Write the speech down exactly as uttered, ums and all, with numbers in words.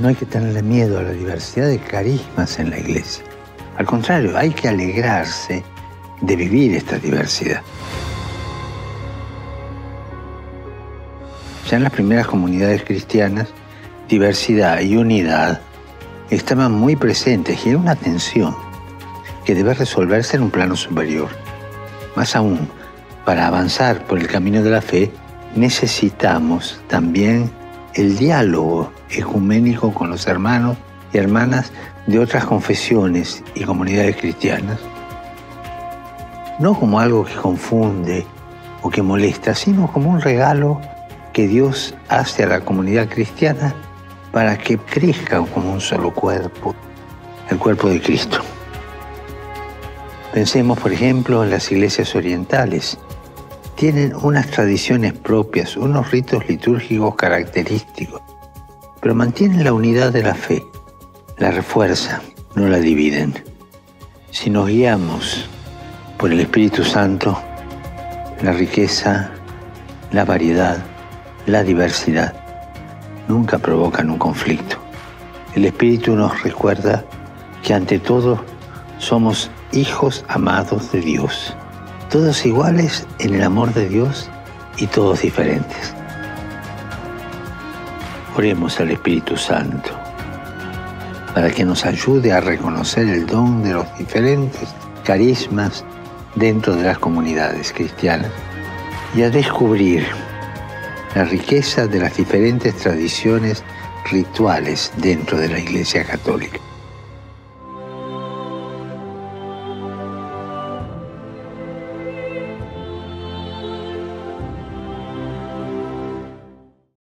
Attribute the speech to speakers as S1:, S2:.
S1: No hay que tenerle miedo a la diversidad de carismas en la iglesia. Al contrario, hay que alegrarse de vivir esta diversidad. Ya en las primeras comunidades cristianas, diversidad y unidad estaban muy presentes y era una tensión que debe resolverse en un plano superior. Más aún, para avanzar por el camino de la fe, necesitamos también el diálogo ecuménico con los hermanos y hermanas de otras confesiones y comunidades cristianas. No como algo que confunde o que molesta, sino como un regalo que Dios hace a la comunidad cristiana para que crezca como un solo cuerpo, el cuerpo de Cristo. Pensemos, por ejemplo, en las iglesias orientales. Tienen unas tradiciones propias, unos ritos litúrgicos característicos, pero mantienen la unidad de la fe, la refuerzan, no la dividen. Si nos guiamos por el Espíritu Santo, la riqueza, la variedad, la diversidad nunca provocan un conflicto. El Espíritu nos recuerda que ante todo somos hijos amados de Dios, todos iguales en el amor de Dios y todos diferentes. Oremos al Espíritu Santo para que nos ayude a reconocer el don de los diferentes carismas dentro de las comunidades cristianas y a descubrir la riqueza de las diferentes tradiciones rituales dentro de la Iglesia Católica.